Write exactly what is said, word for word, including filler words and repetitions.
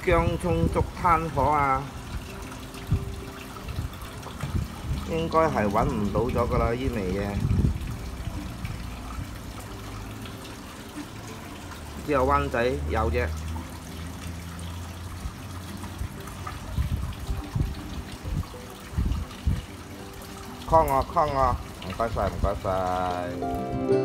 姜葱粥攤火啊？應該係揾唔到咗㗎啦，呢味嘢。只有灣仔有啫。call 我 call 我，唔該晒唔該晒。